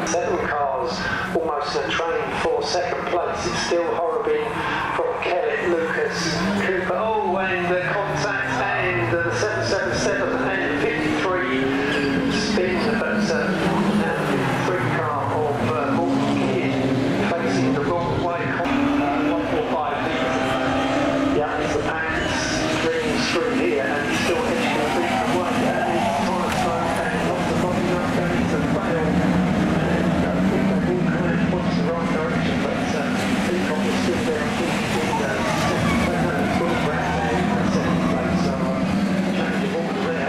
7 cars almost in a train for second place. It's still Horrobin from Kellett, Lucas, Cooper. Oh, and the contact and the 777 and 53 spin, but 53 car of Morgan Kidd facing the wrong way. 145. Yeah, it's the pants stringing through here and he's still edging a bit away. And it's trying to slow down, lots of body not going to fail. Points the right direction, but Peacock is still there. I think he's in sort of back there in second place, so change of order there.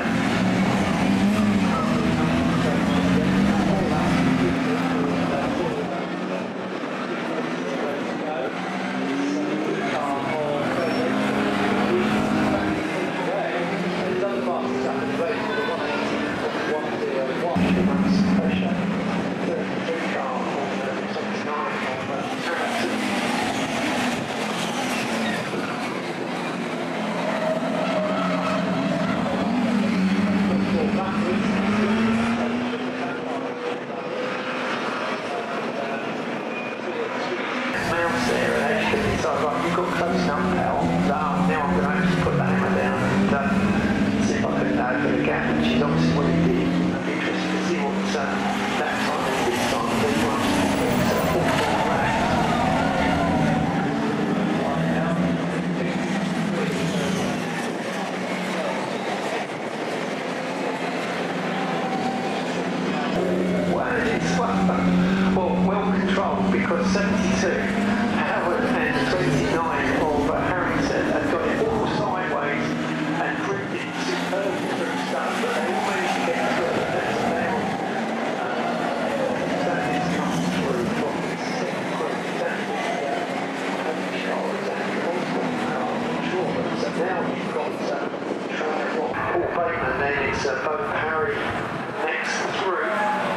Well controlled, because 72 Howard and 29 of Harrington have got it all sideways and drifted superbly through stuff, but they all managed to get through. That's now that is come through from the second group. That is Charles and Osborne. I'm not sure, but so now you've got Paul Bateman, then it's Bo Parry next through.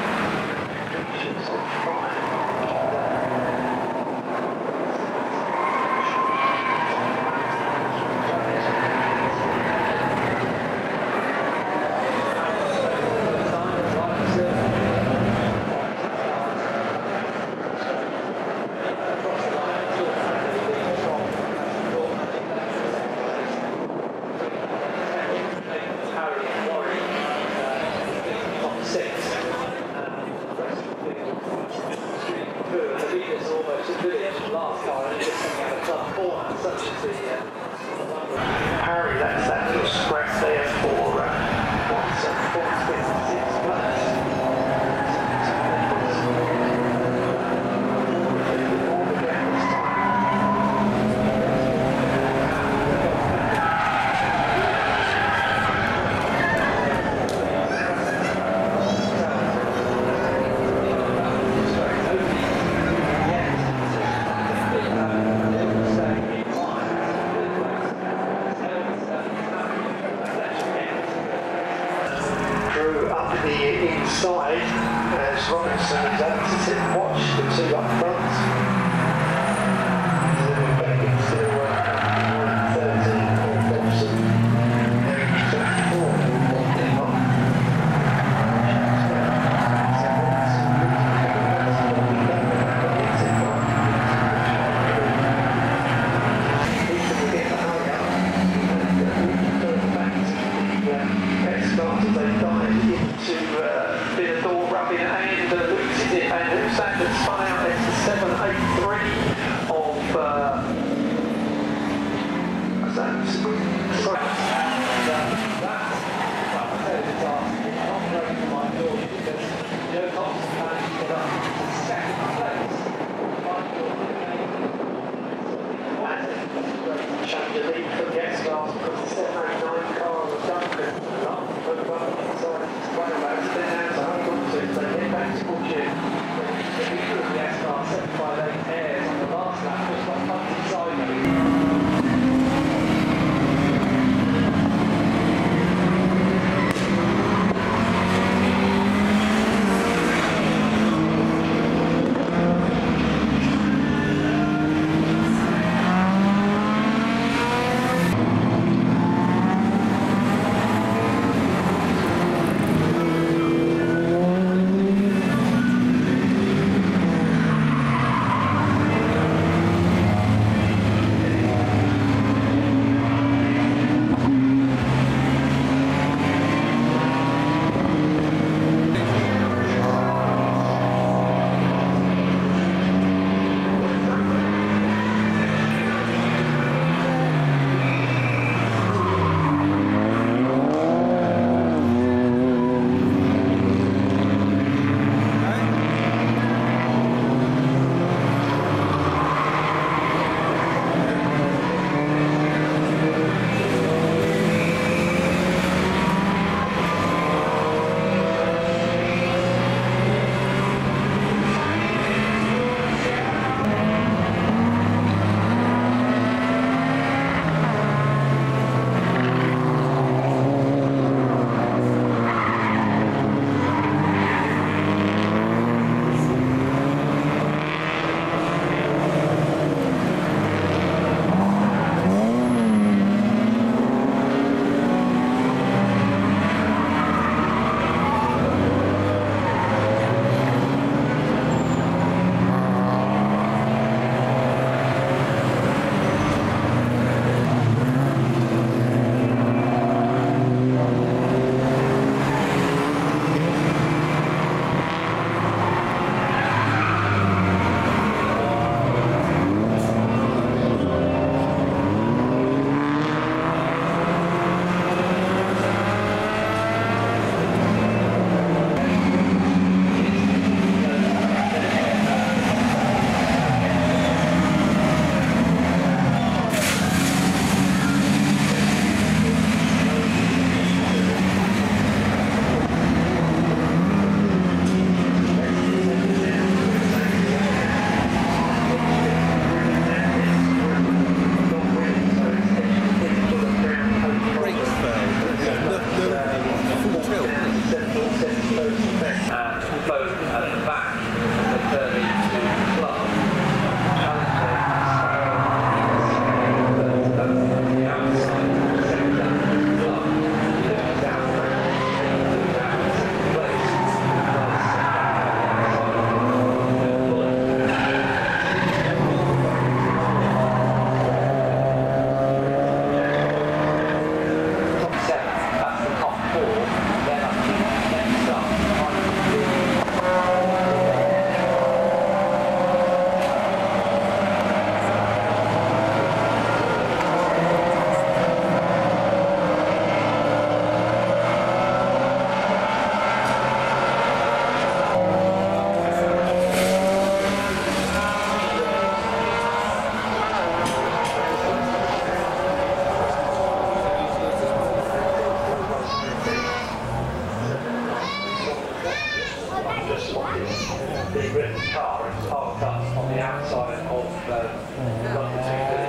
Harry, that's that little scrap there for what's 456 plus. Up the inside as Robinson is able to sit and watch the two up front. Back into 13 or Dobson. There 24 on Denmark. Spun out, it's the 783 the car is parked up on the outside of London